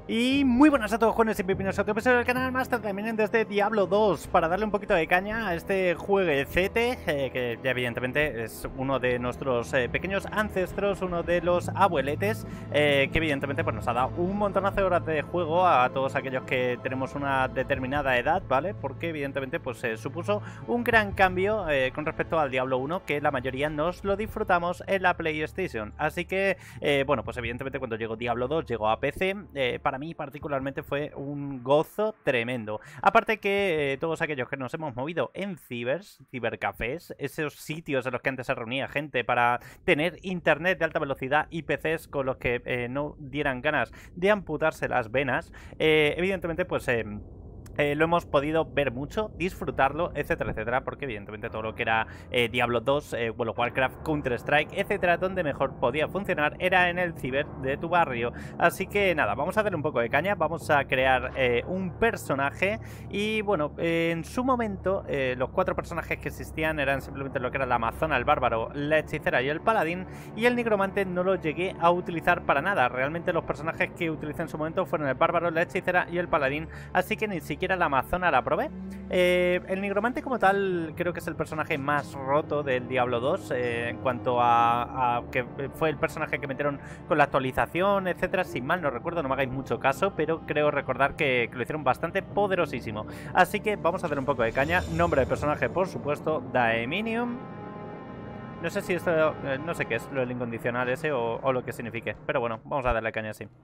Y muy buenas a todos, jóvenes y pepinos, otro episodio del canal Master también desde Diablo 2 para darle un poquito de caña a este jueguecete que ya evidentemente es uno de nuestros pequeños ancestros, uno de los abueletes que evidentemente pues nos ha dado un montonazo de horas de juego a todos aquellos que tenemos una determinada edad, ¿vale? Porque evidentemente pues supuso un gran cambio con respecto al Diablo 1 que la mayoría nos lo disfrutamos en la PlayStation. Así que bueno, pues evidentemente cuando llegó Diablo 2 llegó a PC, para mí particularmente fue un gozo tremendo. Aparte que todos aquellos que nos hemos movido en cibercafés, esos sitios en los que antes se reunía gente para tener internet de alta velocidad y PCs con los que no dieran ganas de amputarse las venas, evidentemente pues lo hemos podido ver mucho, disfrutarlo, etcétera, etcétera, porque evidentemente todo lo que era Diablo 2, World of Warcraft, Counter-Strike, etcétera, donde mejor podía funcionar era en el ciber de tu barrio. Así que nada, vamos a darle un poco de caña, vamos a crear un personaje y bueno, en su momento los 4 personajes que existían eran simplemente lo que era la amazona, el bárbaro, la hechicera y el paladín, y el nigromante no lo llegué a utilizar para nada. Realmente los personajes que utilicé en su momento fueron el bárbaro, la hechicera y el paladín, así que ni siquiera la amazona la probé. El nigromante como tal creo que es el personaje más roto del Diablo 2 en cuanto a que fue el personaje que metieron con la actualización, etcétera. Si mal no recuerdo, no me hagáis mucho caso, pero creo recordar que lo hicieron bastante poderosísimo. Así que vamos a hacer un poco de caña. Nombre de personaje, por supuesto, Daeminium. No sé si esto, no sé qué es lo del incondicional ese o lo que signifique, pero bueno, vamos a darle caña así.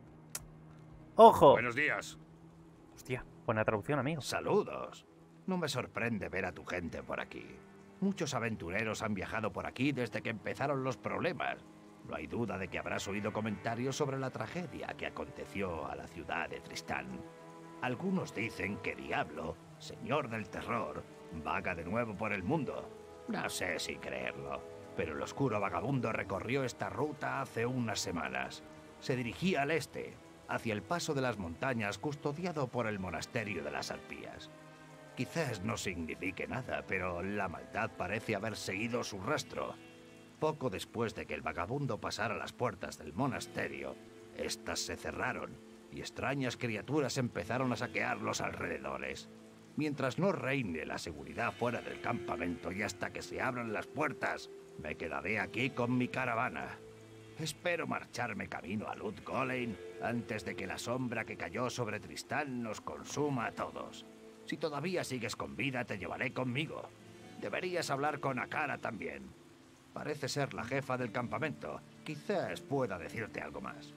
¡Ojo! Buenos días. Hostia, buena traducción, amigo. Saludos. No me sorprende ver a tu gente por aquí. Muchos aventureros han viajado por aquí desde que empezaron los problemas. No hay duda de que habrás oído comentarios sobre la tragedia que aconteció a la ciudad de Tristán. Algunos dicen que Diablo, señor del terror, vaga de nuevo por el mundo. No sé si creerlo, pero el oscuro vagabundo recorrió esta ruta hace unas semanas. Se dirigía al este, hacia el paso de las montañas custodiado por el monasterio de las arpías. Quizás no signifique nada, pero la maldad parece haber seguido su rastro. Poco después de que el vagabundo pasara las puertas del monasterio, estas se cerraron y extrañas criaturas empezaron a saquear los alrededores. Mientras no reine la seguridad fuera del campamento y hasta que se abran las puertas, me quedaré aquí con mi caravana. Espero marcharme camino a Lut Gholein antes de que la sombra que cayó sobre Tristán nos consuma a todos. Si todavía sigues con vida, te llevaré conmigo. Deberías hablar con Akara también. Parece ser la jefa del campamento. Quizás pueda decirte algo más.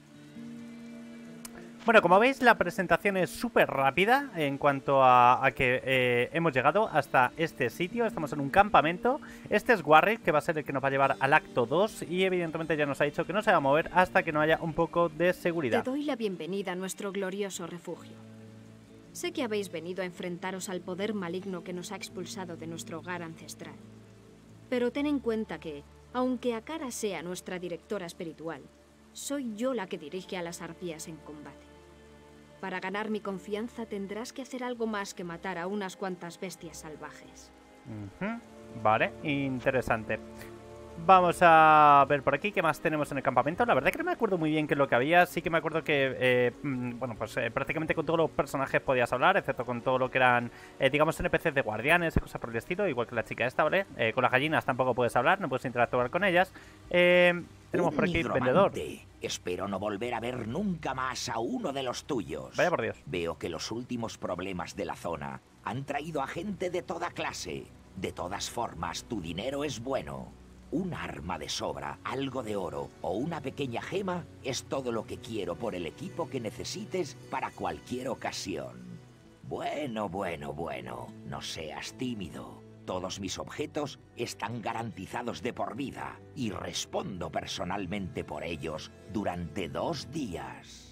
Bueno, como veis, la presentación es súper rápida en cuanto a que hemos llegado hasta este sitio. Estamos en un campamento. Este es Warwick, que va a ser el que nos va a llevar al acto 2. Y evidentemente ya nos ha dicho que no se va a mover hasta que no haya un poco de seguridad. Te doy la bienvenida a nuestro glorioso refugio. Sé que habéis venido a enfrentaros al poder maligno que nos ha expulsado de nuestro hogar ancestral. Pero ten en cuenta que, aunque Akara sea nuestra directora espiritual, soy yo la que dirige a las arpías en combate. Para ganar mi confianza tendrás que hacer algo más que matar a unas cuantas bestias salvajes. Vale, interesante. Vamos a ver por aquí qué más tenemos en el campamento. La verdad que no me acuerdo muy bien qué es lo que había. Sí que me acuerdo que, bueno, pues prácticamente con todos los personajes podías hablar, excepto con todo lo que eran, digamos, NPCs de guardianes y cosas por el estilo, igual que la chica esta, ¿vale? Con las gallinas tampoco puedes hablar, no puedes interactuar con ellas. Tenemos por aquí el vendedor. Espero no volver a ver nunca más a uno de los tuyos. Vaya por Dios. Veo que los últimos problemas de la zona han traído a gente de toda clase. De todas formas, tu dinero es bueno. Un arma de sobra, algo de oro o una pequeña gema es todo lo que quiero por el equipo que necesites para cualquier ocasión. Bueno, no seas tímido. Todos mis objetos están garantizados de por vida y respondo personalmente por ellos durante 2 días.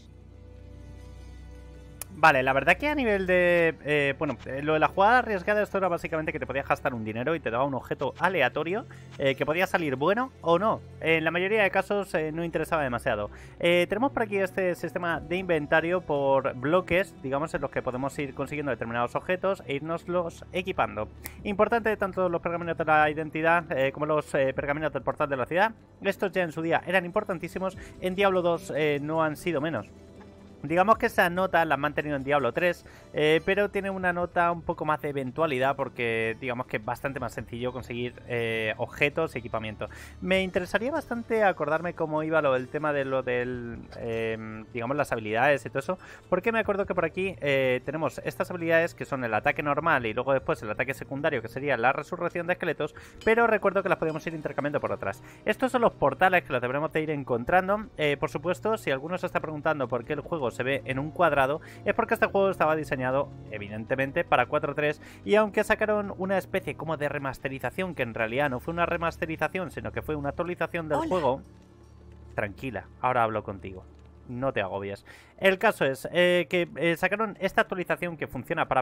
Vale, la verdad que a nivel de... lo de la jugada arriesgada, esto era básicamente que te podías gastar un dinero y te daba un objeto aleatorio que podía salir bueno o no. En la mayoría de casos no interesaba demasiado. Tenemos por aquí este sistema de inventario por bloques, digamos, en los que podemos ir consiguiendo determinados objetos e irnoslos equipando. Importante tanto los pergaminos de la identidad como los pergaminos del portal de la ciudad. Estos ya en su día eran importantísimos, en Diablo 2 no han sido menos. Digamos que esa nota la han mantenido en Diablo 3, pero tiene una nota un poco más de eventualidad porque digamos que es bastante más sencillo conseguir objetos y equipamiento. Me interesaría bastante acordarme cómo iba el tema de lo del, digamos, las habilidades y todo eso, porque me acuerdo que por aquí tenemos estas habilidades que son el ataque normal y luego después el ataque secundario, que sería la resurrección de esqueletos, pero recuerdo que las podemos ir intercambiando por otras. Estos son los portales que los deberemos de ir encontrando. Por supuesto, si alguno se está preguntando por qué el juego se ve en un cuadrado, es porque este juego estaba diseñado evidentemente para 4.3 y aunque sacaron una especie como de remasterización, que en realidad no fue una remasterización sino que fue una actualización del juego, tranquila, ahora hablo contigo, no te agobies. El caso es que sacaron esta actualización que funciona para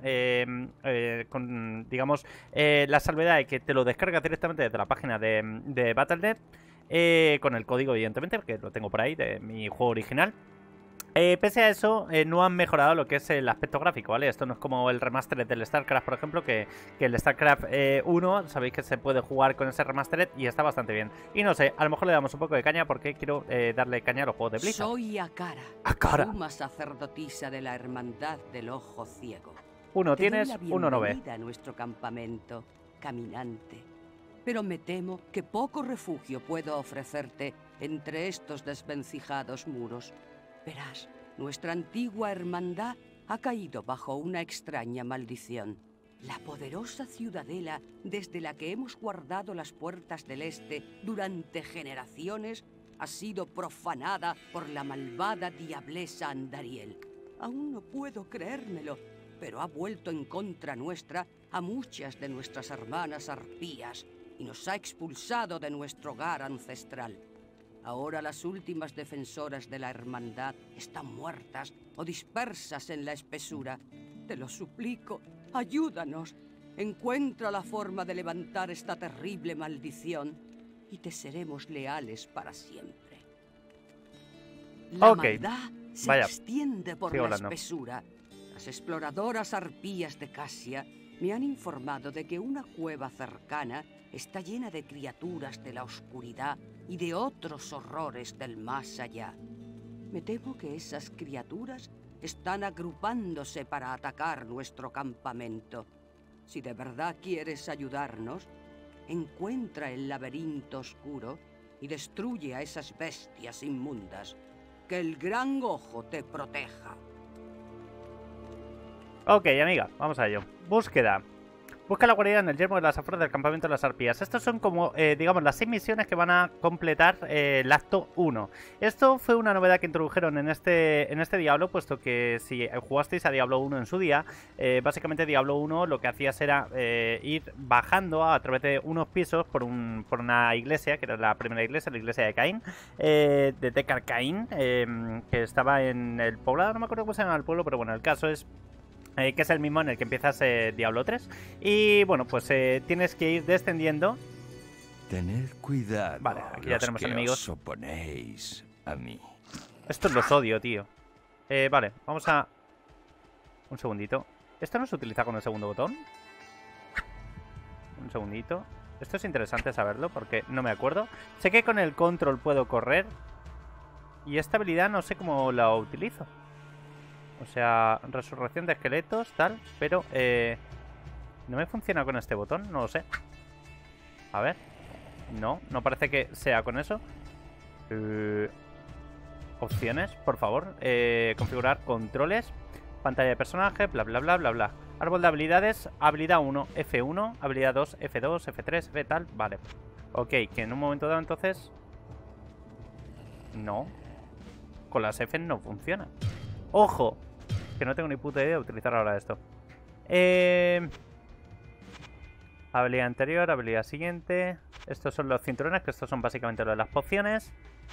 PC con, digamos, la salvedad de que te lo descargas directamente desde la página de Battle.net, con el código evidentemente, porque lo tengo por ahí de mi juego original. Pese a eso, no han mejorado lo que es el aspecto gráfico, ¿vale? Esto no es como el remastered del StarCraft, por ejemplo, que el StarCraft 1, sabéis que se puede jugar con ese remastered y está bastante bien. Y no sé, a lo mejor le damos un poco de caña porque quiero darle caña a los juegos de Blizzard. Soy Akara, Akara, suma sacerdotisa de la Hermandad del Ojo Ciego. Uno Te doy tienes, la uno no ve. bienvenida a nuestro campamento, caminante. Pero me temo que poco refugio puedo ofrecerte entre estos desvencijados muros. Verás, nuestra antigua hermandad ha caído bajo una extraña maldición. La poderosa ciudadela desde la que hemos guardado las puertas del este durante generaciones ha sido profanada por la malvada diablesa Andariel. Aún no puedo creérmelo, pero ha vuelto en contra nuestra a muchas de nuestras hermanas arpías y nos ha expulsado de nuestro hogar ancestral. Ahora las últimas defensoras de la hermandad están muertas o dispersas en la espesura. Te lo suplico, ayúdanos. Encuentra la forma de levantar esta terrible maldición y te seremos leales para siempre. La maldad se extiende por la espesura. Las exploradoras arpías de Casia me han informado de que una cueva cercana está llena de criaturas de la oscuridad y de otros horrores del más allá. Me temo que esas criaturas están agrupándose para atacar nuestro campamento. Si de verdad quieres ayudarnos, encuentra el laberinto oscuro y destruye a esas bestias inmundas. Que el Gran Ojo te proteja. Ok, amiga, vamos a ello. Búsqueda. Busca la guarida en el yermo de las afueras del campamento de las arpías. Estos son como, digamos, las 6 misiones que van a completar el acto 1. Esto fue una novedad que introdujeron en este Diablo, puesto que si jugasteis a Diablo 1 en su día, básicamente Diablo 1 lo que hacías era ir bajando a través de unos pisos por una iglesia, que era la primera iglesia, la iglesia de Caín, de Deckard Cain, que estaba en el poblado, no me acuerdo cómo se llama el pueblo, pero bueno, el caso es que es el mismo en el que empiezas Diablo 3. Y bueno, pues tienes que ir descendiendo. Tened cuidado. Vale, aquí ya tenemos enemigos. Os oponéis a mí. Estos los odio, tío. Vale, vamos a... Un segundito. ¿Esto no se utiliza con el segundo botón? Un segundito. Esto es interesante saberlo porque no me acuerdo. Sé que con el control puedo correr. Y esta habilidad no sé cómo la utilizo. O sea, resurrección de esqueletos, tal. Pero, no me funciona con este botón, no lo sé. A ver. No, no parece que sea con eso. Opciones, por favor. Configurar controles. Pantalla de personaje, bla, bla, bla, bla, bla. Árbol de habilidades, habilidad 1, F1. Habilidad 2, F2, F3, F tal. Vale. Ok, que en un momento dado entonces... No. Con las F no funciona. ¡Ojo! Que no tengo ni puta idea de utilizar ahora esto. Habilidad anterior, habilidad siguiente. Estos son los cinturones, que estos son básicamente lo de las pociones.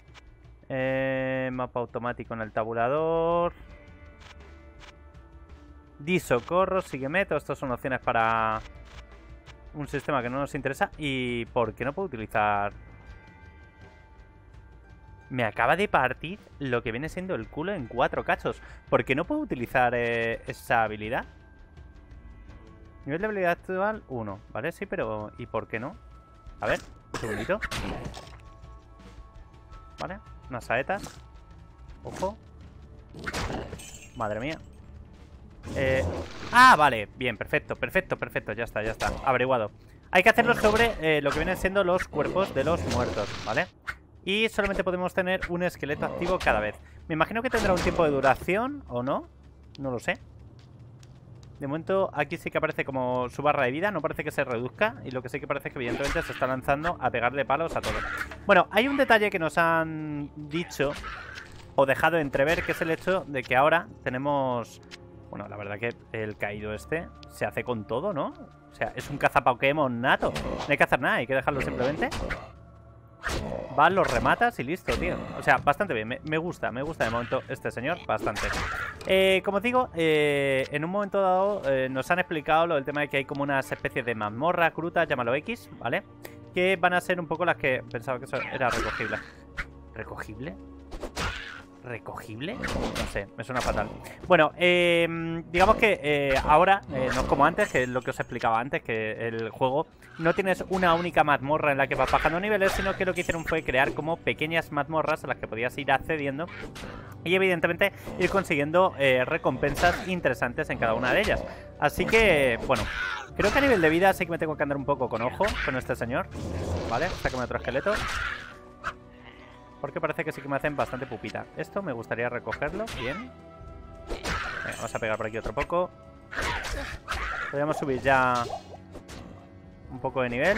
Mapa automático en el tabulador. Di socorro, sígueme. Todos estos son opciones para un sistema que no nos interesa. ¿Y por qué no puedo utilizar...? Me acaba de partir lo que viene siendo el culo en 4 cachos. ¿Por qué no puedo utilizar esa habilidad? Nivel de habilidad actual 1. Vale, sí, pero ¿y por qué no? A ver, un segundito. Vale, unas saetas. Ojo. Madre mía. Ah, vale, bien, perfecto, perfecto, perfecto. Ya está, averiguado. Hay que hacerlo sobre lo que vienen siendo los cuerpos de los muertos, ¿vale? Y solamente podemos tener un esqueleto activo cada vez. Me imagino que tendrá un tiempo de duración, ¿o no? No lo sé. De momento aquí sí que aparece como su barra de vida. No parece que se reduzca. Y lo que sí que parece es que evidentemente se está lanzando a pegarle palos a todo. Bueno, hay un detalle que nos han dicho o dejado entrever, que es el hecho de que ahora tenemos... Bueno, la verdad que el caído este se hace con todo, ¿no? O sea, es un cazapokémon nato. No hay que hacer nada, hay que dejarlo simplemente. Vas, los rematas y listo, tío. O sea, bastante bien, me gusta de momento este señor, bastante. Como os digo, en un momento dado nos han explicado lo del tema de que hay como unas especies de mazmorra, grutas, llámalo X, ¿vale? Que van a ser un poco las que... Pensaba que eso era recogible. ¿Recogible? ¿Recogible? No sé, me suena fatal. Bueno, digamos que ahora, no es como antes, que es lo que os explicaba antes, que el juego no tienes una única mazmorra en la que vas bajando niveles, sino que lo que hicieron fue crear como pequeñas mazmorras a las que podías ir accediendo y evidentemente ir consiguiendo recompensas interesantes en cada una de ellas. Así que, bueno, creo que a nivel de vida sí que me tengo que andar un poco con ojo con este señor. Vale, sácame otro esqueleto. Porque parece que sí que me hacen bastante pupita. Esto me gustaría recogerlo. Bien. Venga, vamos a pegar por aquí otro poco. Podríamos subir ya un poco de nivel.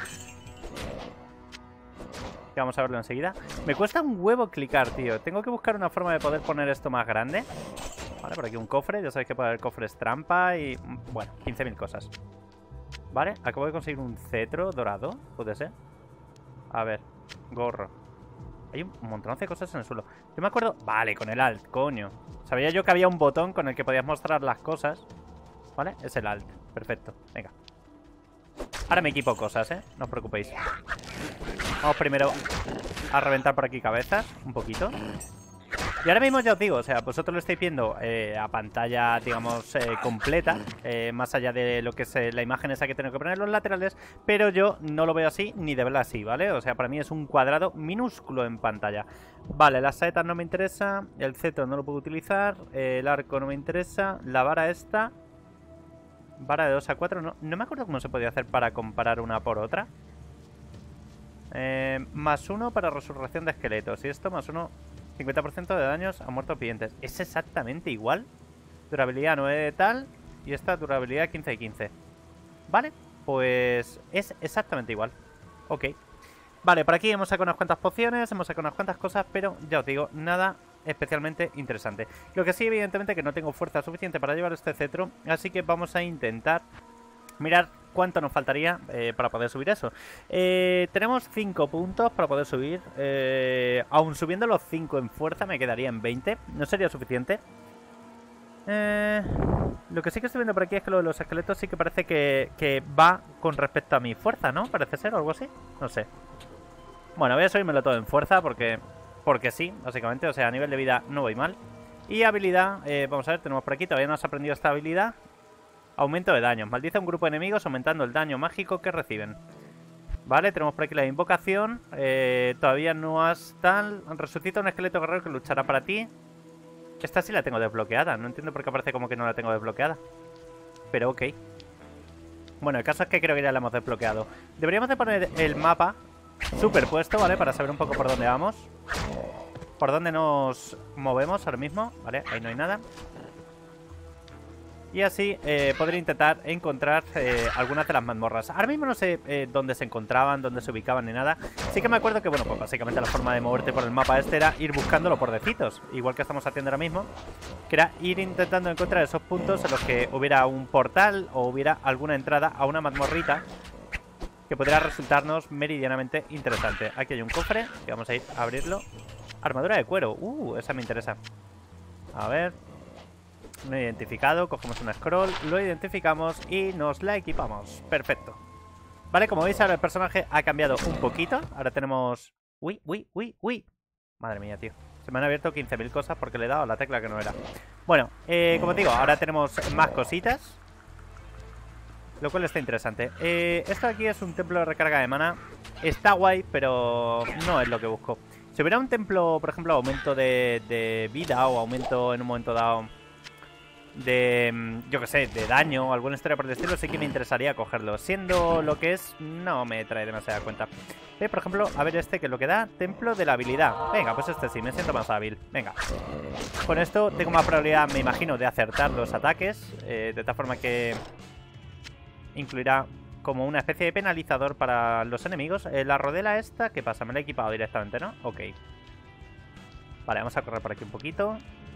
Que vamos a verlo enseguida. Me cuesta un huevo clicar, tío. Tengo que buscar una forma de poder poner esto más grande. Vale, por aquí un cofre. Ya sabéis que puede haber cofres trampa y... Bueno, 15.000 cosas. Vale, acabo de conseguir un cetro dorado. ¿Puede ser? A ver, gorro. Hay un montón de cosas en el suelo. Yo me acuerdo... Vale, con el Alt, coño. Sabía yo que había un botón con el que podías mostrar las cosas. ¿Vale? Es el Alt. Perfecto. Venga. Ahora me equipo cosas, ¿eh? No os preocupéis. Vamos primero a reventar por aquí cabezas. Un poquito. Y ahora mismo ya os digo, o sea, vosotros lo estáis viendo a pantalla, digamos, completa, más allá de lo que es la imagen esa que tengo que poner en los laterales, pero yo no lo veo así ni de verla así, ¿vale? O sea, para mí es un cuadrado minúsculo en pantalla. Vale, las saetas no me interesa, el cetro no lo puedo utilizar, el arco no me interesa, la vara esta, vara de 2 a 4, no me acuerdo cómo se podía hacer para comparar una por otra. Más 1 para resurrección de esqueletos, y esto más 1... 50% de daños a muertos vivientes. Es exactamente igual. Durabilidad 9 de tal. Y esta durabilidad 15 de 15. Vale, pues es exactamente igual. Ok. Vale, por aquí hemos sacado unas cuantas pociones, hemos sacado unas cuantas cosas, pero ya os digo, nada especialmente interesante. Lo que sí, evidentemente, que no tengo fuerza suficiente para llevar este cetro, así que vamos a intentar mirar cuánto nos faltaría para poder subir eso. Tenemos 5 puntos para poder subir. Aún subiendo los 5 en fuerza me quedaría en 20. No sería suficiente. Lo que sí que estoy viendo por aquí es que lo de los esqueletos sí que parece que va con respecto a mi fuerza, ¿no? Parece ser o algo así. No sé. Bueno, voy a subírmelo todo en fuerza porque sí, básicamente. O sea, a nivel de vida no voy mal. Y habilidad, vamos a ver, tenemos por aquí. Todavía no has aprendido esta habilidad. Aumento de daño. Maldice a un grupo de enemigos aumentando el daño mágico que reciben. Vale, tenemos por aquí la invocación. Todavía no has tal. Resucita un esqueleto guerrero que luchará para ti. Esta sí la tengo desbloqueada. No entiendo por qué parece como que no la tengo desbloqueada. Pero ok. Bueno, el caso es que creo que ya la hemos desbloqueado. Deberíamos de poner el mapa superpuesto, ¿vale? Para saber un poco por dónde vamos. Por dónde nos movemos ahora mismo. Vale, ahí no hay nada. Y así poder intentar encontrar algunas de las mazmorras. Ahora mismo no sé dónde se encontraban, dónde se ubicaban ni nada. Sí que me acuerdo que, bueno, pues básicamente la forma de moverte por el mapa este era ir buscándolo por decitos. Igual que estamos haciendo ahora mismo. Que era ir intentando encontrar esos puntos en los que hubiera un portal o hubiera alguna entrada a una mazmorrita que podría resultarnos meridianamente interesante. Aquí hay un cofre que vamos a ir a abrirlo. Armadura de cuero. Esa me interesa. A ver... No identificado, cogemos un scroll, lo identificamos y nos la equipamos. Perfecto. Vale, como veis ahora el personaje ha cambiado un poquito. Ahora tenemos... Uy. Madre mía, tío. Se me han abierto 15.000 cosas porque le he dado a la tecla que no era. Bueno, como digo, ahora tenemos más cositas, lo cual está interesante. Esto aquí es un templo de recarga de mana. Está guay, pero no es lo que busco. Si hubiera un templo, por ejemplo, aumento de vida o aumento en un momento dado yo que sé, de daño o alguna historia por el estilo, sí que me interesaría cogerlo. Siendo lo que es, no me trae demasiada cuenta. Por ejemplo, a ver este que es lo que da, Templo de la Habilidad. Venga, pues este sí, me siento más hábil. Venga. Con esto tengo más probabilidad, me imagino, de acertar los ataques. De tal forma que incluirá como una especie de penalizador para los enemigos. La rodela esta, ¿qué pasa? Me la he equipado directamente, ¿no? Ok. Vale, vamos a correr por aquí un poquito.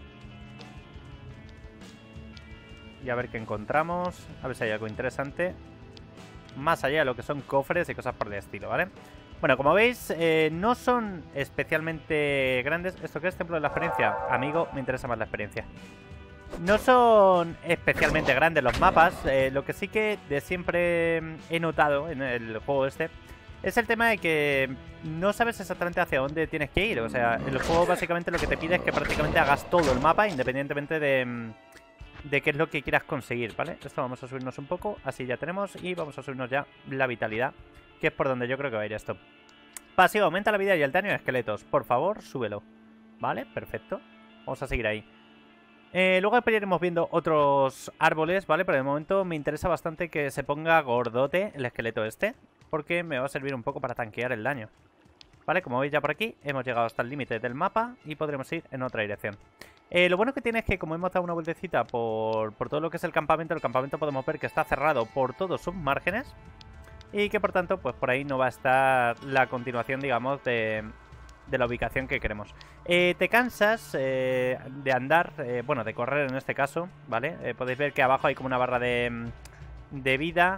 Y a ver qué encontramos. A ver si hay algo interesante. Más allá de lo que son cofres y cosas por el estilo, ¿vale? Bueno, como veis, no son especialmente grandes. ¿Esto qué es? Templo de la experiencia. Amigo, me interesa más la experiencia. No son especialmente grandes los mapas. Lo que sí que de siempre he notado en el juego este es el tema de que no sabes exactamente hacia dónde tienes que ir. O sea, el juego básicamente lo que te pide es que prácticamente hagas todo el mapa, independientemente de qué es lo que quieras conseguir, ¿vale? Esto vamos a subirnos un poco, así ya tenemos. Y vamos a subirnos ya la vitalidad, que es por donde yo creo que va a ir esto. Pasivo, aumenta la vida y el daño de esqueletos. Por favor, súbelo. Vale, perfecto. Vamos a seguir ahí. Luego después iremos viendo otros árboles, ¿vale? Pero de momento me interesa bastante que se ponga gordote el esqueleto este, porque me va a servir un poco para tanquear el daño. Vale, como veis ya por aquí hemos llegado hasta el límite del mapa y podremos ir en otra dirección. Lo bueno que tiene es que como hemos dado una vueltecita por todo lo que es el campamento podemos ver que está cerrado por todos sus márgenes y que por tanto pues por ahí no va a estar la continuación, digamos, de la ubicación que queremos. Te cansas de andar, bueno, de correr en este caso, ¿vale? Podéis ver que abajo hay como una barra de vida,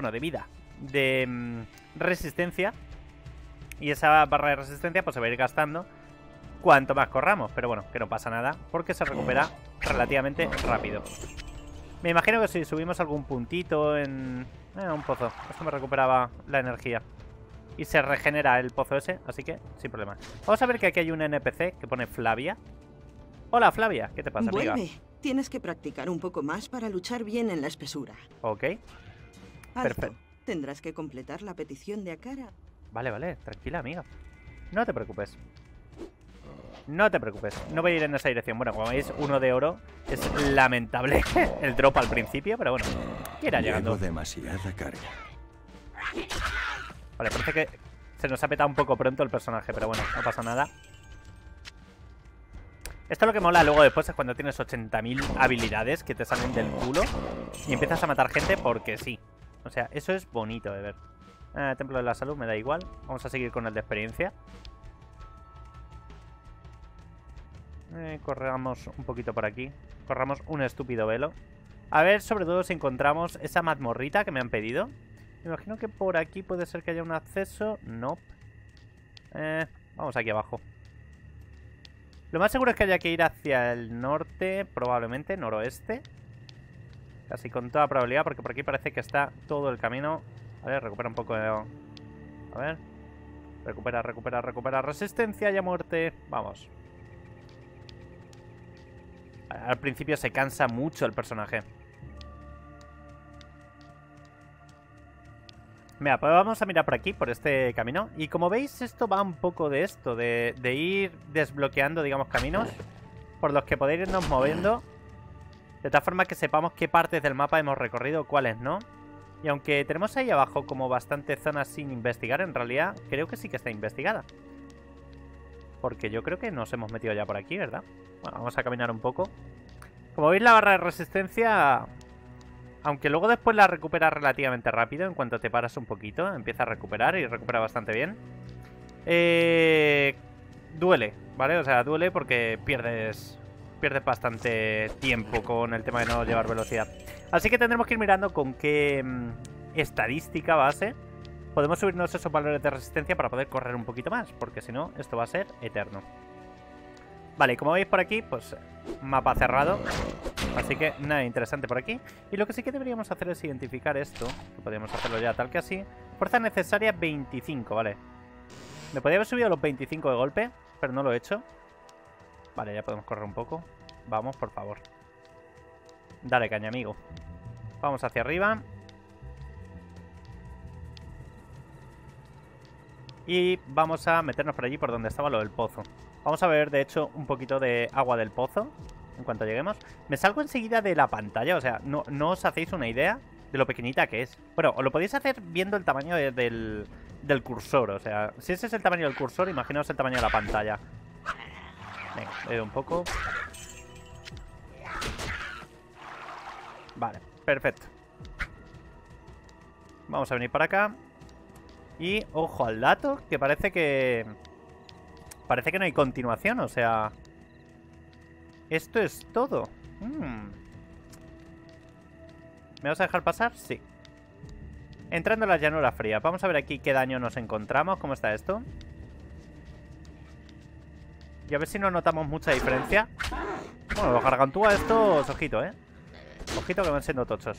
de resistencia, y esa barra de resistencia pues se va a ir gastando cuanto más corramos, pero bueno, que no pasa nada porque se recupera relativamente rápido. Me imagino que si subimos algún puntito en un pozo, esto me recuperaba la energía y se regenera el pozo ese, así que sin problema. Vamos a ver que aquí hay un NPC que pone Flavia. Hola Flavia, ¿qué te pasa, amiga? Vuelve. Tienes que practicar un poco más para luchar bien en la espesura. Ok. Perfecto. Tendrás que completar la petición de Akara. Vale, vale, tranquila, amiga. No te preocupes. No te preocupes, no voy a ir en esa dirección. Bueno, como veis, 1 de oro. Es lamentable el drop al principio, pero bueno, irá llegando. Llevo demasiada carga. Vale, parece que se nos ha petado un poco pronto el personaje, pero bueno, no pasa nada. Esto es lo que mola luego después, es cuando tienes 80.000 habilidades que te salen del culo y empiezas a matar gente porque sí. O sea, eso es bonito de ver. Templo de la salud, me da igual. Vamos a seguir con el de experiencia. Corramos un poquito por aquí. Corramos un estúpido velo. A ver, sobre todo si encontramos esa mazmorrita que me han pedido. Me imagino que por aquí puede ser que haya un acceso. No. Vamos aquí abajo. Lo más seguro es que haya que ir hacia el norte, probablemente, noroeste. Casi con toda probabilidad, porque por aquí parece que está todo el camino. A ver, recupera un poco de... A ver. Recupera resistencia y a muerte. Vamos. Al principio se cansa mucho el personaje. Mira, pues vamos a mirar por aquí, por este camino. Y como veis, esto va un poco de esto, de ir desbloqueando, digamos, caminos por los que podéis irnos moviendo, de tal forma que sepamos qué partes del mapa hemos recorrido, cuáles no. Y aunque tenemos ahí abajo como bastante zonas sin investigar, en realidad creo que sí que está investigada. Porque yo creo que nos hemos metido ya por aquí, ¿verdad? Bueno, vamos a caminar un poco. Como veis, la barra de resistencia, aunque luego después la recuperas relativamente rápido, en cuanto te paras un poquito, empieza a recuperar y recupera bastante bien. Duele, ¿vale? O sea, duele porque pierdes bastante tiempo con el tema de no llevar velocidad. Así que tendremos que ir mirando con qué estadística base podemos subirnos esos valores de resistencia para poder correr un poquito más, porque si no, esto va a ser eterno. Vale, como veis por aquí, pues mapa cerrado. Así que nada interesante por aquí. Y lo que sí que deberíamos hacer es identificar esto, que podríamos hacerlo ya tal que así. Fuerza necesaria 25, vale. Me podría haber subido los 25 de golpe, pero no lo he hecho. Vale, ya podemos correr un poco. Vamos, por favor. Dale caña, amigo. Vamos hacia arriba. Y vamos a meternos por allí, por donde estaba lo del pozo. Vamos a beber, de hecho, un poquito de agua del pozo. en cuanto lleguemos. Me salgo enseguida de la pantalla, o sea, no os hacéis una idea de lo pequeñita que es. Bueno, os lo podéis hacer viendo el tamaño del cursor, o sea, si ese es el tamaño del cursor, imaginaos el tamaño de la pantalla. Venga, un poco. Vale, perfecto. Vamos a venir para acá. Y ojo al dato, que parece que... Parece que no hay continuación, o sea... Esto es todo. ¿Me vas a dejar pasar? Sí. Entrando en la llanura fría. Vamos a ver aquí qué daño nos encontramos. ¿Cómo está esto? Y a ver si no notamos mucha diferencia. Bueno, los gargantúas estos, ojito, ojito que van siendo tochos.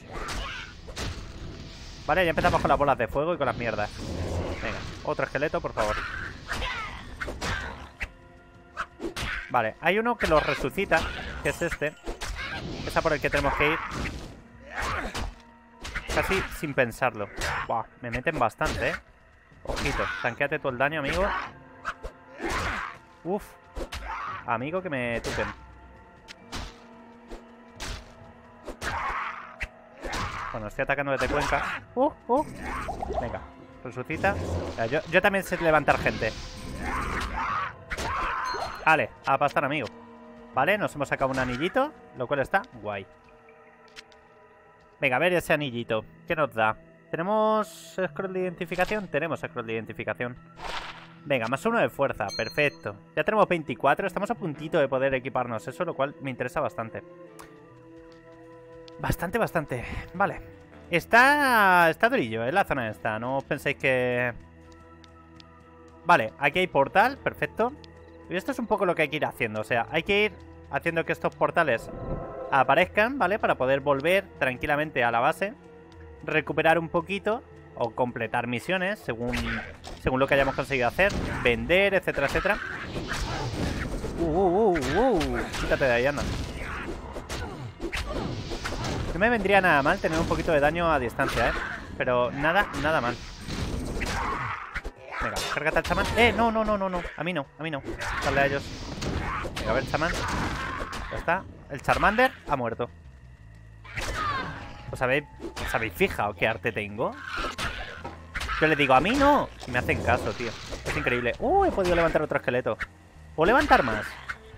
Vale, ya empezamos con las bolas de fuego y con las mierdas. Venga, otro esqueleto, por favor. Vale, hay uno que los resucita, que es este. Es a por el que tenemos que ir. Casi sin pensarlo. Buah, me meten bastante, Ojito, tanqueate todo el daño, amigo. Uf. Amigo, que me tupen. Bueno, estoy atacando desde Cuenca. Venga, resucita. Yo también sé levantar gente. Vale, a pastar, amigo. Vale, nos hemos sacado un anillito, lo cual está guay. Venga, a ver ese anillito. ¿Qué nos da? ¿Tenemos scroll de identificación? Tenemos scroll de identificación. Venga, +1 de fuerza, perfecto. Ya tenemos 24, estamos a puntito de poder equiparnos eso, lo cual me interesa bastante. Bastante. Vale. Está durillo, la zona esta. No os penséis que... Vale, aquí hay portal, perfecto. Y esto es un poco lo que hay que ir haciendo. O sea, hay que ir haciendo que estos portales aparezcan, ¿vale? Para poder volver tranquilamente a la base, recuperar un poquito o completar misiones según lo que hayamos conseguido hacer, vender, etcétera, etcétera. Quítate de ahí, anda. No me vendría nada mal tener un poquito de daño a distancia, pero nada mal. Venga, cárgate al chamán. No. A mí no. Dale a ellos. Venga, a ver, chamán. Ya está. El Charmander ha muerto. ¿Os habéis fijado qué arte tengo? Yo le digo, a mí no. Y me hacen caso, tío. Es increíble. He podido levantar otro esqueleto. ¿Puedo levantar más?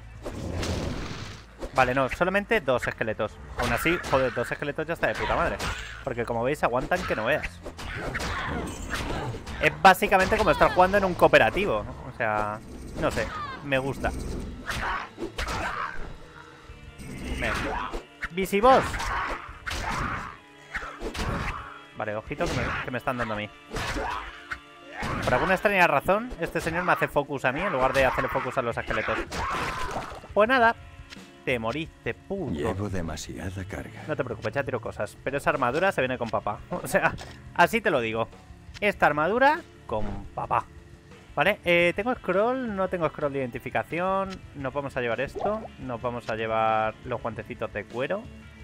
Vale, no, solamente 2 esqueletos. Aún así, joder, 2 esqueletos ya está de puta madre. Porque como veis, aguantan que no veas. Es básicamente como estar jugando en un cooperativo, ¿no? O sea, no sé, me gusta. Venga. Visiboss. Vale, ojito que me están dando a mí. Por alguna extraña razón, este señor me hace focus a mí en lugar de hacerle focus a los esqueletos. Pues nada, te moriste, puto. Llevo demasiada carga. No te preocupes, ya tiro cosas. Pero esa armadura se viene con papá. O sea, así te lo digo. Esta armadura con papá. Vale, tengo scroll, no tengo scroll de identificación. Nos vamos a llevar esto. Nos vamos a llevar los guantecitos de cuero.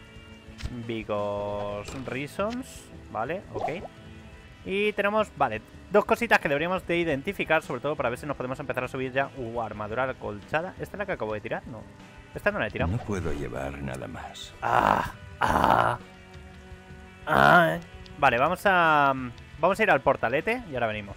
Because reasons. Vale, ok. Y tenemos, vale, 2 cositas que deberíamos de identificar, sobre todo para ver si nos podemos empezar a subir ya. Armadura acolchada. ¿Esta es la que acabo de tirar? No. Esta no la he tirado. No puedo llevar nada más. Vale, vamos a ir al portalete y ahora venimos.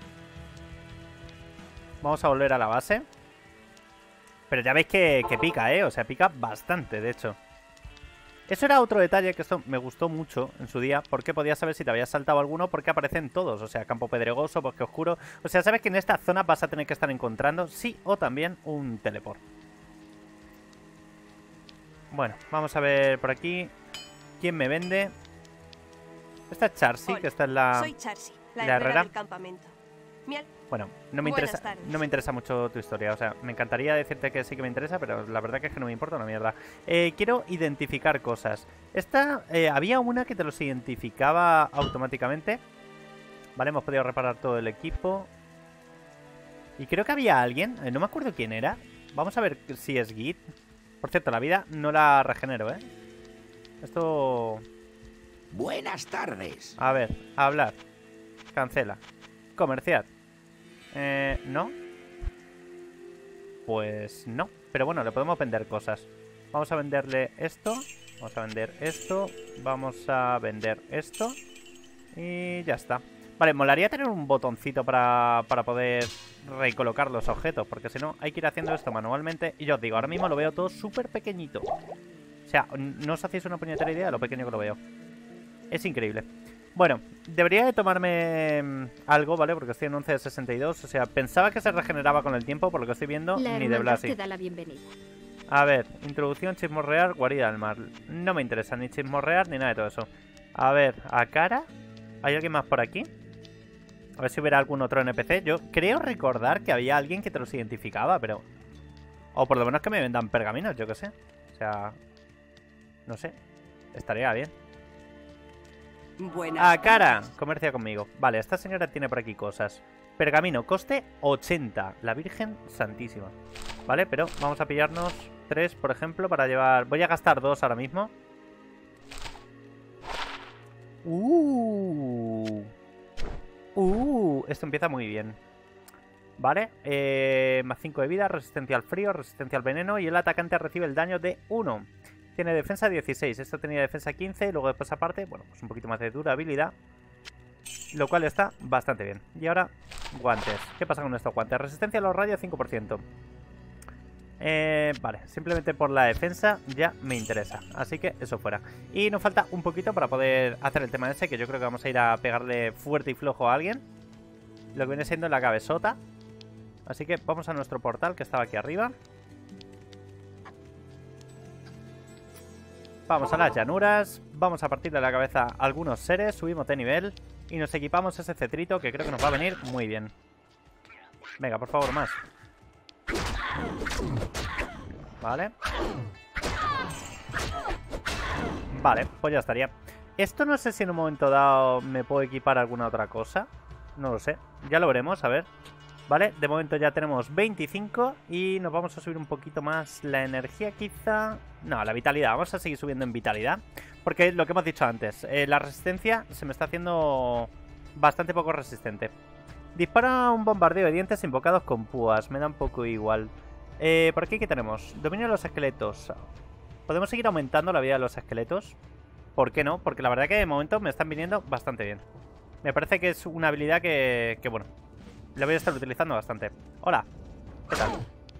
Vamos a volver a la base. Pero ya veis que pica, o sea, pica bastante, de hecho. Eso era otro detalle que esto me gustó mucho en su día, porque podías saber si te habías saltado alguno, porque aparecen todos. O sea, campo pedregoso, bosque oscuro. O sea, sabes que en esta zona vas a tener que estar encontrando sí o también un teleport. Bueno, vamos a ver por aquí. ¿Quién me vende? Esta es Charcy, que está en la... Soy Charcy, la herrera del campamento. Bueno, no me interesa mucho tu historia. O sea, me encantaría decirte que sí que me interesa, pero la verdad que es que no me importa una mierda. Quiero identificar cosas. Esta, había una que te los identificaba automáticamente. Vale, hemos podido reparar todo el equipo. Y creo que había alguien, no me acuerdo quién era. Vamos a ver si es Git. Por cierto, la vida no la regenero, Esto... Buenas tardes. A ver, hablar. Cancela. Comerciar. ¿No? Pues no. Pero bueno, le podemos vender cosas. Vamos a venderle esto. Vamos a vender esto. Vamos a vender esto. Y ya está. Vale, molaría tener un botoncito para poder recolocar los objetos, porque si no hay que ir haciendo esto manualmente. Y yo os digo, ahora mismo lo veo todo súper pequeñito. O sea, no os hacéis una puñetera idea de lo pequeño que lo veo. Es increíble. Bueno, debería de tomarme algo, ¿vale? Porque estoy en 11 de 62. O sea, pensaba que se regeneraba con el tiempo, por lo que estoy viendo, ni de Blasi. Te da la bienvenida. A ver, introducción, chismorrear, guarida del mar. No me interesa ni chismorrear ni nada de todo eso. A ver, a cara. ¿Hay alguien más por aquí? A ver si hubiera algún otro NPC. Yo creo recordar que había alguien que te los identificaba, pero... O por lo menos que me vendan pergaminos, yo qué sé. O sea... No sé. Estaría bien. Buenas. A cara. Comercia conmigo. Vale, esta señora tiene por aquí cosas. Pergamino, coste 80. La Virgen Santísima. Vale, pero vamos a pillarnos 3, por ejemplo, para llevar... Voy a gastar 2 ahora mismo. Esto empieza muy bien. Vale, más 5 de vida, resistencia al frío, resistencia al veneno. Y el atacante recibe el daño de 1. Tiene defensa 16, esto tenía defensa 15. Y luego después aparte, bueno, pues un poquito más de durabilidad, lo cual está bastante bien. Y ahora, guantes. ¿Qué pasa con estos guantes? Resistencia a los rayos 5%. Vale, simplemente por la defensa ya me interesa. Así que eso fuera. Y nos falta un poquito para poder hacer el tema ese, que yo creo que vamos a ir a pegarle fuerte y flojo a alguien. Lo que viene siendo la cabezota. Así que vamos a nuestro portal que estaba aquí arriba. Vamos a las llanuras. Vamos a partirle la cabeza a algunos seres. Subimos de nivel. Y nos equipamos ese cetrito que creo que nos va a venir muy bien. Venga, por favor, más. Vale. Vale, pues ya estaría. Esto no sé si en un momento dado me puedo equipar alguna otra cosa. No lo sé, ya lo veremos, a ver. Vale, de momento ya tenemos 25. Y nos vamos a subir un poquito más la energía quizá. No, la vitalidad, vamos a seguir subiendo en vitalidad. Porque es lo que hemos dicho antes, la resistencia se me está haciendo bastante poco resistente. Dispara un bombardeo de dientes invocados con púas, me da un poco igual. Por aquí, ¿qué tenemos? Dominio de los esqueletos. ¿Podemos seguir aumentando la vida de los esqueletos? ¿Por qué no? Porque la verdad que de momento me están viniendo bastante bien. Me parece que es una habilidad que bueno, la voy a estar utilizando bastante. Hola, ¿qué tal?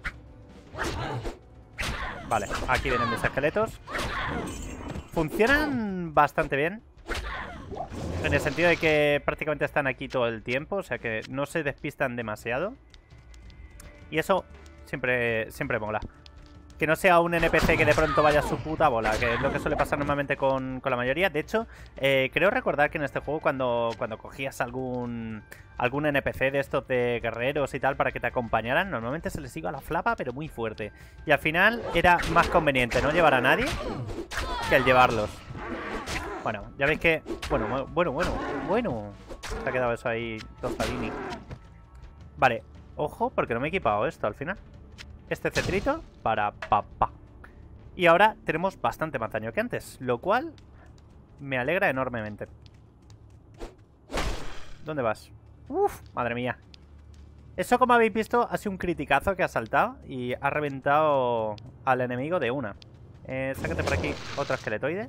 Vale, aquí vienen mis esqueletos. Funcionan bastante bien, en el sentido de que prácticamente están aquí todo el tiempo. O sea que no se despistan demasiado. Y eso siempre mola. Que no sea un NPC que de pronto vaya a su puta bola, que es lo que suele pasar normalmente con la mayoría. De hecho, creo recordar que en este juego cuando cogías algún NPC de estos de guerreros y tal para que te acompañaran, normalmente se les iba la flapa, pero muy fuerte. Y al final era más conveniente no llevar a nadie que el llevarlos. Bueno, ya veis que... Bueno. Se ha quedado eso ahí tostadini. Vale, ojo, porque no me he equipado esto al final. Este cetrito para papá. Y ahora tenemos bastante más daño que antes, lo cual me alegra enormemente. ¿Dónde vas? Uf, madre mía. Eso, como habéis visto, ha sido un criticazo que ha saltado y ha reventado al enemigo de una. Sácate por aquí otro esqueletoide.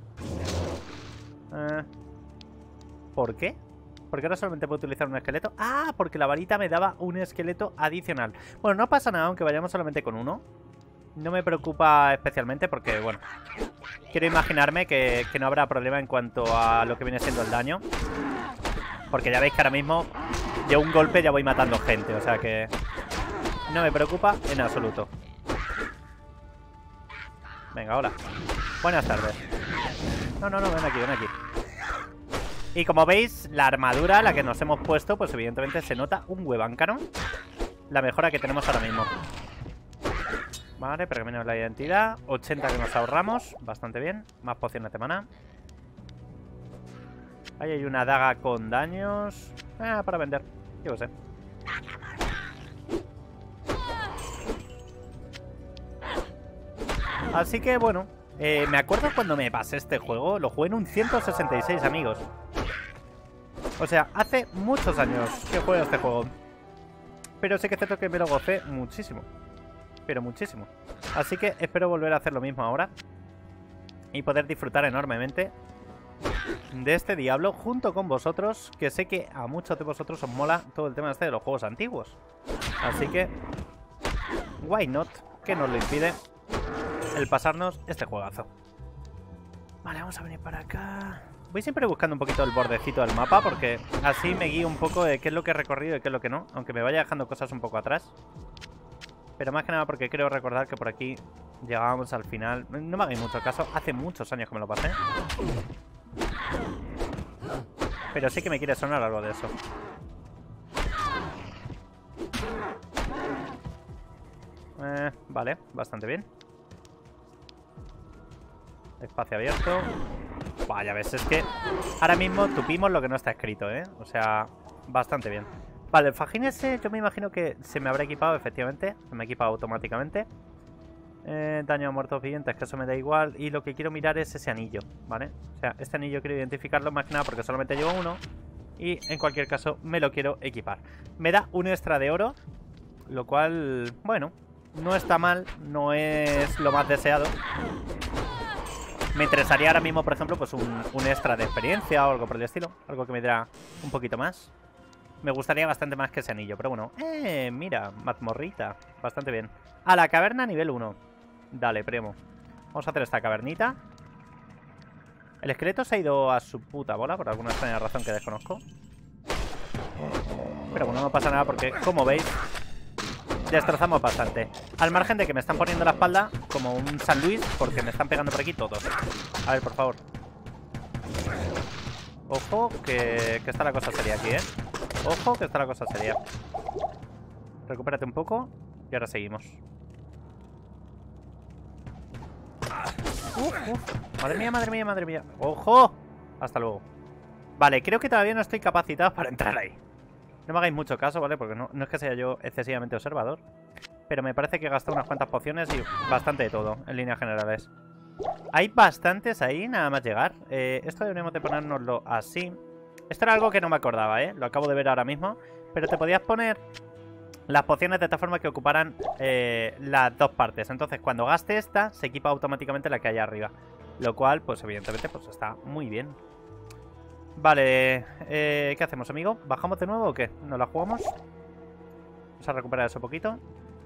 ¿Por qué? Porque ahora solamente puedo utilizar un esqueleto. ¡Ah! Porque la varita me daba un esqueleto adicional. Bueno, no pasa nada aunque vayamos solamente con uno. No me preocupa especialmente porque, bueno, quiero imaginarme que no habrá problema en cuanto a lo que viene siendo el daño. Porque ya veis que ahora mismo de un golpe ya voy matando gente. O sea que no me preocupa en absoluto. Venga, hola. Buenas tardes. No, ven aquí, ven aquí. Y como veis, la armadura, la que nos hemos puesto, pues evidentemente se nota un hueváncano. La mejora que tenemos ahora mismo. Vale, pergamino de la identidad. 80 que nos ahorramos, bastante bien. Más pociones de maná. Ahí hay una daga con daños. Para vender, yo lo sé. Así que bueno, me acuerdo cuando me pasé este juego. Lo jugué en un 166, amigos. O sea, hace muchos años que juego este juego. Pero sí que es cierto que me lo gocé muchísimo. pero muchísimo. Así que espero volver a hacer lo mismo ahora y poder disfrutar enormemente de este Diablo junto con vosotros, que sé que a muchos de vosotros os mola todo el tema este de los juegos antiguos. Así que, why not, que nos lo impide el pasarnos este juegazo. Vale, vamos a venir para acá. Voy siempre buscando un poquito el bordecito del mapa, porque así me guío un poco de qué es lo que he recorrido y qué es lo que no, aunque me vaya dejando cosas un poco atrás. Pero más que nada porque creo recordar que por aquí llegábamos al final. No me hagáis mucho caso, hace muchos años que me lo pasé. Pero sí que me quiere sonar algo de eso. Vale, bastante bien. Espacio abierto. Vaya, ves, es que ahora mismo tupimos lo que no está escrito, ¿eh? O sea, bastante bien. Vale, el fajín ese yo me imagino que se me habrá equipado, efectivamente. Se me ha equipado automáticamente. Daño a muertos vivientes, que eso me da igual. Y lo que quiero mirar es ese anillo, ¿vale? O sea, este anillo quiero identificarlo más que nada porque solamente llevo uno. Y en cualquier caso me lo quiero equipar. Me da un extra de oro, lo cual, bueno, no está mal. No es lo más deseado. Me interesaría ahora mismo, por ejemplo, pues un extra de experiencia o algo por el estilo. Algo que me diera un poquito más. Me gustaría bastante más que ese anillo, pero bueno. Mira, mazmorrita. Bastante bien. A la caverna nivel 1. Dale, primo. Vamos a hacer esta cavernita. El esqueleto se ha ido a su puta bola por alguna extraña razón que desconozco. Pero bueno, no pasa nada porque, como veis, destrozamos bastante. Al margen de que me están poniendo la espalda como un San Luis, porque me están pegando por aquí todos. A ver, por favor. Ojo, que está la cosa seria aquí, ¿eh? Ojo, que está la cosa seria. Recupérate un poco y ahora seguimos. Madre mía, madre mía, madre mía. ¡Ojo! Hasta luego. Vale, creo que todavía no estoy capacitado para entrar ahí. No me hagáis mucho caso, ¿vale? Porque no es que sea yo excesivamente observador. Pero me parece que he gastado unas cuantas pociones y bastante de todo, en líneas generales. Hay bastantes ahí, nada más llegar. Esto deberíamos de ponérnoslo así. Esto era algo que no me acordaba, ¿eh? Lo acabo de ver ahora mismo. Pero te podías poner las pociones de tal forma que ocuparan las dos partes. Entonces, cuando gaste esta, se equipa automáticamente la que hay arriba. Lo cual, pues evidentemente, pues está muy bien. Vale, ¿qué hacemos, amigo? ¿Bajamos de nuevo o qué? ¿Nos la jugamos? Vamos a recuperar eso poquito.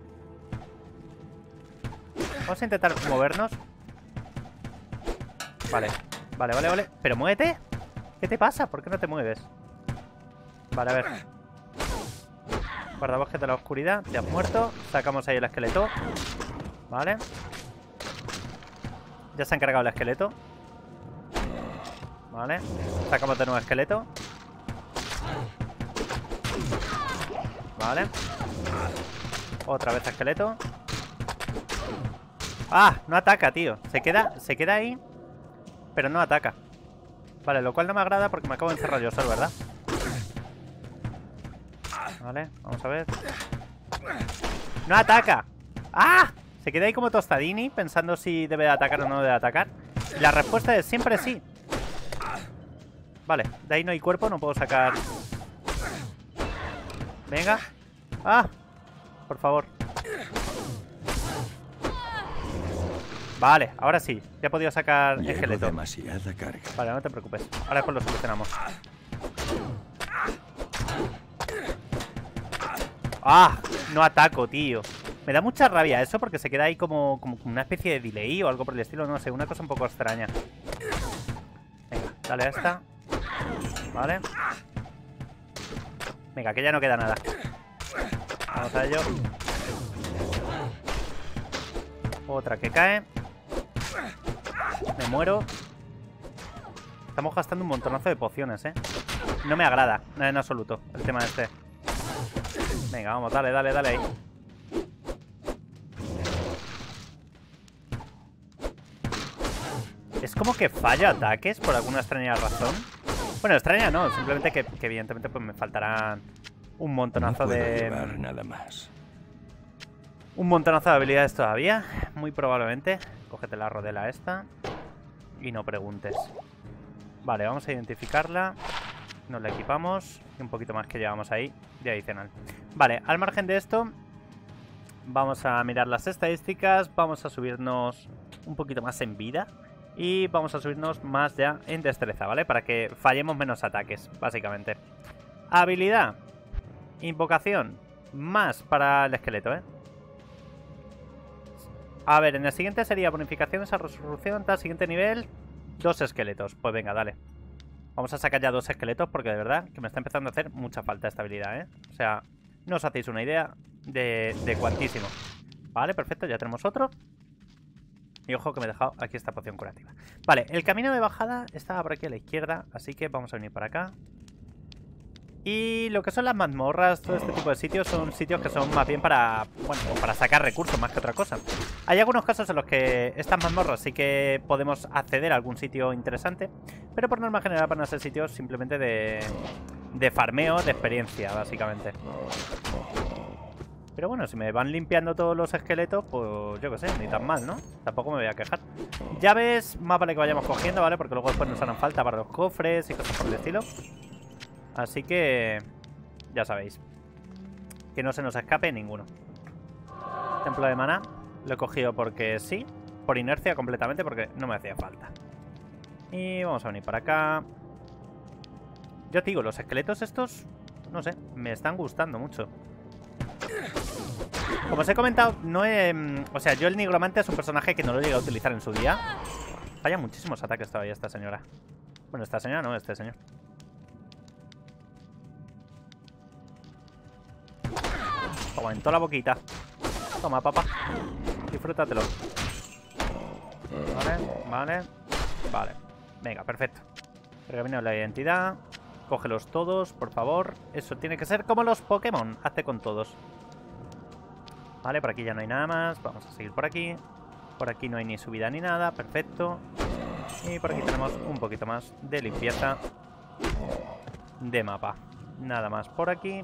Vamos a intentar movernos. Vale, vale, vale, vale. Pero muévete. ¿Qué te pasa? ¿Por qué no te mueves? Vale, a ver. Guardabosques de la oscuridad. Te has muerto. Sacamos ahí el esqueleto. Vale. Ya se ha encargado el esqueleto. Vale. Sacamos de nuevo esqueleto. Vale. Otra vez esqueleto. ¡Ah! No ataca, tío. Se queda ahí, pero no ataca. Vale, lo cual no me agrada porque me acabo de encerrar yo solo, ¿verdad? Vale, vamos a ver. ¡No ataca! ¡Ah! Se queda ahí como tostadini pensando si debe de atacar o no debe de atacar. La respuesta es siempre sí. Vale, de ahí no hay cuerpo, no puedo sacar. Venga. ¡Ah! Por favor. Vale, ahora sí. Ya he podido sacar esqueleto. Demasiada carga. Vale, no te preocupes. Ahora después lo solucionamos. ¡Ah! No ataco, tío. Me da mucha rabia eso porque se queda ahí como una especie de delay o algo por el estilo. No sé, una cosa un poco extraña. Venga, dale a esta. Vale. Venga, que ya no queda nada. Vamos a ello. Otra que cae. Me muero. Estamos gastando un montonazo de pociones, ¿eh? No me agrada, en absoluto, el tema este. Venga, vamos, dale, dale, dale ahí. Es como que falla ataques por alguna extraña razón. Bueno, extraña no, simplemente que evidentemente pues me faltarán un montonazo no puedo de... llevar nada más. Un montonazo de habilidades todavía, muy probablemente. Cógete la rodela esta y no preguntes. Vale, vamos a identificarla. Nos la equipamos y un poquito más que llevamos ahí de adicional. Vale, al margen de esto, vamos a mirar las estadísticas. Vamos a subirnos un poquito más en vida. Y vamos a subirnos más ya en destreza, ¿vale? Para que fallemos menos ataques, básicamente. Habilidad. Invocación. Más para el esqueleto, ¿eh? A ver, en el siguiente sería bonificaciones a resolución, tal, siguiente nivel, 2 esqueletos. Pues venga, dale. Vamos a sacar ya 2 esqueletos porque de verdad que me está empezando a hacer mucha falta esta habilidad, ¿eh? O sea, no os hacéis una idea de cuantísimo. Vale, perfecto, ya tenemos otro. Y ojo que me he dejado aquí esta poción curativa. Vale, el camino de bajada estaba por aquí a la izquierda, así que vamos a venir para acá. Y lo que son las mazmorras, todo este tipo de sitios, son sitios que son más bien para, bueno, para sacar recursos más que otra cosa. Hay algunos casos en los que estas mazmorras sí que podemos acceder a algún sitio interesante, pero por norma general van a ser sitios simplemente de farmeo, de experiencia, básicamente. Pero bueno, si me van limpiando todos los esqueletos, pues yo qué sé, ni tan mal, ¿no? Tampoco me voy a quejar. Llaves, más vale que vayamos cogiendo, ¿vale? Porque luego después nos harán falta para los cofres y cosas por el estilo. Así que ya sabéis, que no se nos escape ninguno. Templo de maná lo he cogido porque sí, por inercia completamente, porque no me hacía falta. Y vamos a venir para acá. Yo te digo, los esqueletos estos, no sé, me están gustando mucho. Como os he comentado, no he... O sea, yo el nigromante es un personaje que no lo llegué a utilizar en su día. Falla muchísimos ataques todavía esta señora. Bueno, esta señora no, este señor. Toma, en toda la boquita. Toma, papá. Disfrútatelo. Vale. Venga, perfecto. Pergamino de la identidad. Cógelos todos, por favor. Eso tiene que ser como los Pokémon. Hazte con todos. Vale, por aquí ya no hay nada más. Vamos a seguir por aquí. Por aquí no hay ni subida ni nada. Perfecto. Y por aquí tenemos un poquito más de limpieza de mapa. Nada más por aquí.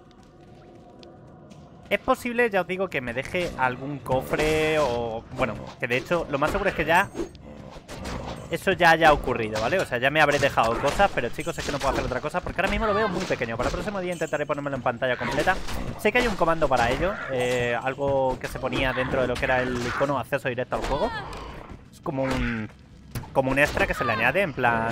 Es posible, ya os digo, que me deje algún cofre o... Bueno, que de hecho lo más seguro es que ya... Eso ya haya ocurrido, ¿vale? O sea, ya me habré dejado cosas, pero chicos, es que no puedo hacer otra cosa porque ahora mismo lo veo muy pequeño. Para el próximo día intentaré ponérmelo en pantalla completa. Sé que hay un comando para ello, algo que se ponía dentro de lo que era el icono de acceso directo al juego. Es como un extra que se le añade, en plan...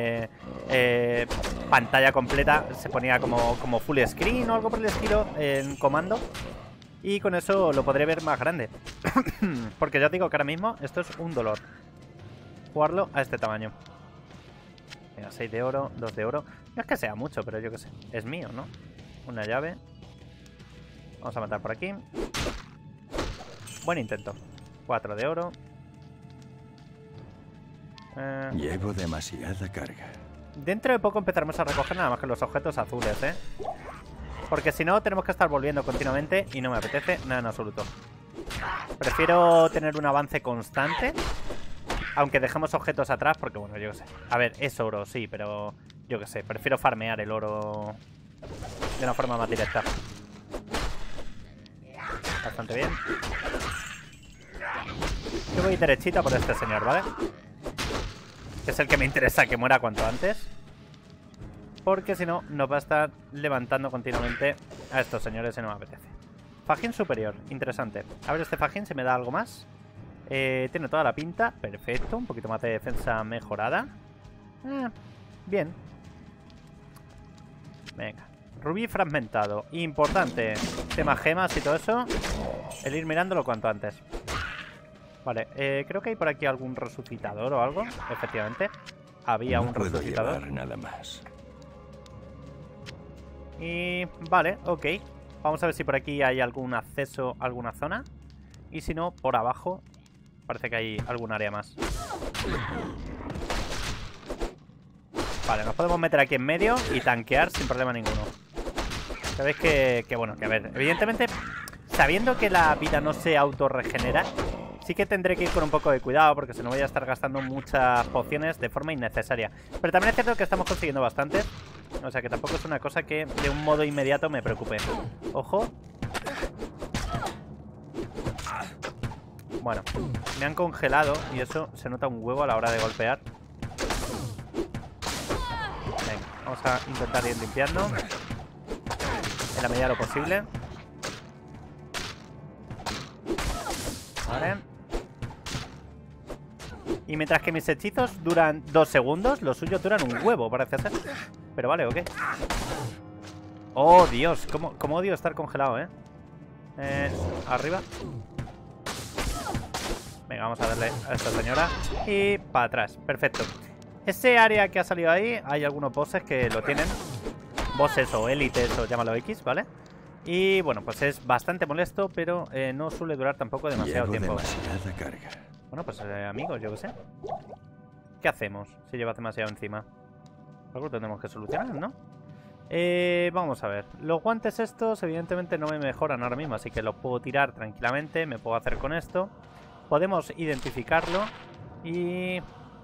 pantalla completa, se ponía como full screen o algo por el estilo en comando. Y con eso lo podré ver más grande. Porque ya os digo que ahora mismo esto es un dolor jugarlo a este tamaño. Venga, 6 de oro, 2 de oro. No es que sea mucho, pero yo qué sé. Es mío, ¿no? Una llave. Vamos a matar por aquí. Buen intento. 4 de oro. Llevo demasiada carga. Dentro de poco empezaremos a recoger nada más que los objetos azules, ¿eh? Porque si no, tenemos que estar volviendo continuamente y no me apetece nada en absoluto. Prefiero tener un avance constante, aunque dejemos objetos atrás, porque bueno, yo qué sé. A ver, es oro, sí, pero yo qué sé, prefiero farmear el oro de una forma más directa. Bastante bien. Yo voy derechita por este señor, ¿vale? Que es el que me interesa que muera cuanto antes. Porque si no, nos va a estar levantando continuamente a estos señores y no me apetece. Fajín superior, interesante. A ver este fajín si me da algo más. Tiene toda la pinta, perfecto. Un poquito más de defensa mejorada. Bien. Venga. Rubí fragmentado, importante. Tema gemas y todo eso. El ir mirándolo cuanto antes. Vale, creo que hay por aquí algún resucitador o algo. Efectivamente, había un resucitador. Llevar nada más. Y vale, ok. Vamos a ver si por aquí hay algún acceso a alguna zona. Y si no, por abajo parece que hay algún área más. Vale, nos podemos meter aquí en medio y tanquear sin problema ninguno. Sabéis que bueno, que a ver, evidentemente, sabiendo que la vida no se autorregenera, sí que tendré que ir con un poco de cuidado, porque si no voy a estar gastando muchas pociones de forma innecesaria. Pero también es cierto que estamos consiguiendo bastante, o sea que tampoco es una cosa que de un modo inmediato me preocupe. Ojo. Bueno, me han congelado y eso se nota un huevo a la hora de golpear. Venga, vamos a intentar ir limpiando en la medida de lo posible. Vale. Y mientras que mis hechizos duran 2 segundos, los suyos duran un huevo, parece ser. Pero vale, ok. Oh, Dios, cómo odio estar congelado, arriba. Venga, vamos a darle a esta señora. Y para atrás, perfecto. Ese área que ha salido ahí, hay algunos bosses que lo tienen. Bosses o élites, o llámalo X, ¿vale? Y bueno, pues es bastante molesto, pero no suele durar tampoco demasiado tiempo. Demasiada carga. Bueno, pues amigos, yo qué sé. ¿Qué hacemos si llevas demasiado encima? Algo tenemos que solucionar, ¿no? Vamos a ver. Los guantes estos evidentemente no me mejoran ahora mismo, así que los puedo tirar tranquilamente. Me puedo hacer con esto. Podemos identificarlo. Y...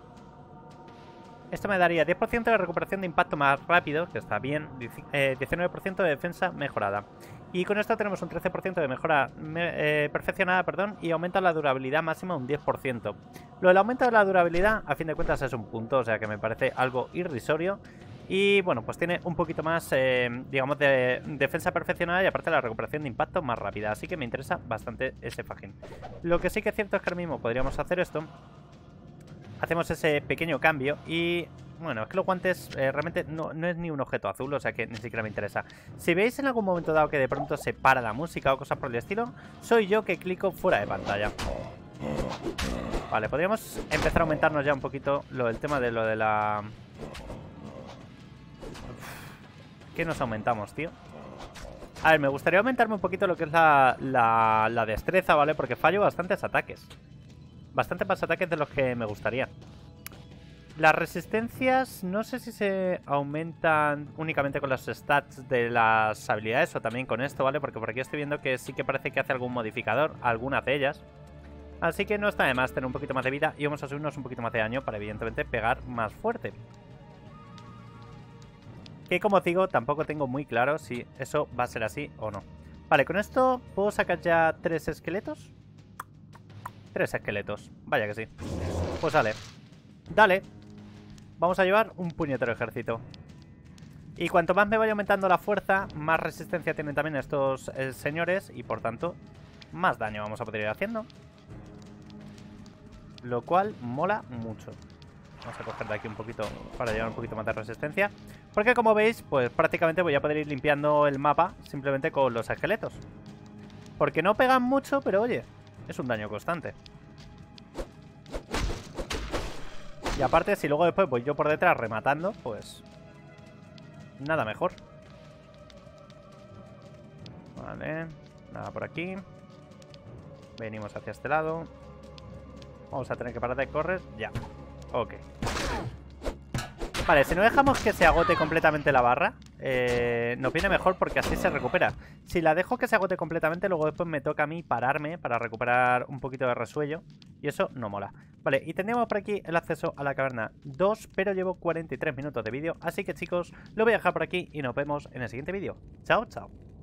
esto me daría 10% de recuperación de impacto más rápido, que está bien. 19% de defensa mejorada. Y con esto tenemos un 13% de mejora perfeccionada, perdón, y aumenta la durabilidad máxima un 10%. Lo del aumento de la durabilidad, a fin de cuentas, es un punto, o sea que me parece algo irrisorio. Y bueno, pues tiene un poquito más, digamos, de defensa perfeccionada y aparte la recuperación de impacto más rápida. Así que me interesa bastante ese fajín. Lo que sí que es cierto es que ahora mismo podríamos hacer esto. Hacemos ese pequeño cambio y... bueno, es que los guantes realmente no es ni un objeto azul, o sea que ni siquiera me interesa. Si veis en algún momento dado que de pronto se para la música o cosas por el estilo, soy yo que clico fuera de pantalla. Vale, podríamos empezar a aumentarnos ya un poquito el tema de lo de la... ¿qué nos aumentamos, tío? A ver, me gustaría aumentarme un poquito lo que es la destreza, ¿vale? Porque fallo bastantes ataques. Bastante más ataques de los que me gustaría. Las resistencias no sé si se aumentan únicamente con las stats de las habilidades o también con esto, ¿vale? Porque por aquí estoy viendo que sí que parece que hace algún modificador, algunas de ellas. Así que no está de más tener un poquito más de vida y vamos a subirnos un poquito más de daño para evidentemente pegar más fuerte. Que como os digo, tampoco tengo muy claro si eso va a ser así o no. Vale, con esto puedo sacar ya 3 esqueletos. 3 esqueletos, vaya que sí. Pues dale. Dale. Vamos a llevar un puñetero ejército. Y cuanto más me vaya aumentando la fuerza, más resistencia tienen también estos señores. Y por tanto, más daño vamos a poder ir haciendo. Lo cual mola mucho. Vamos a coger de aquí un poquito para llevar un poquito más de resistencia. Porque como veis, pues prácticamente voy a poder ir limpiando el mapa simplemente con los esqueletos. Porque no pegan mucho, pero oye, es un daño constante. Y aparte, si luego después voy yo por detrás rematando, pues... nada mejor. Vale. Nada por aquí. Venimos hacia este lado. Vamos a tener que parar de correr. Ya. Ok. Vale, si no dejamos que se agote completamente la barra, nos viene mejor porque así se recupera. Si la dejo que se agote completamente, luego después me toca a mí pararme para recuperar un poquito de resuello. Y eso no mola. Vale, y tendríamos por aquí el acceso a la caverna 2, pero llevo 43 minutos de vídeo. Así que chicos, lo voy a dejar por aquí y nos vemos en el siguiente vídeo. Chao, chao.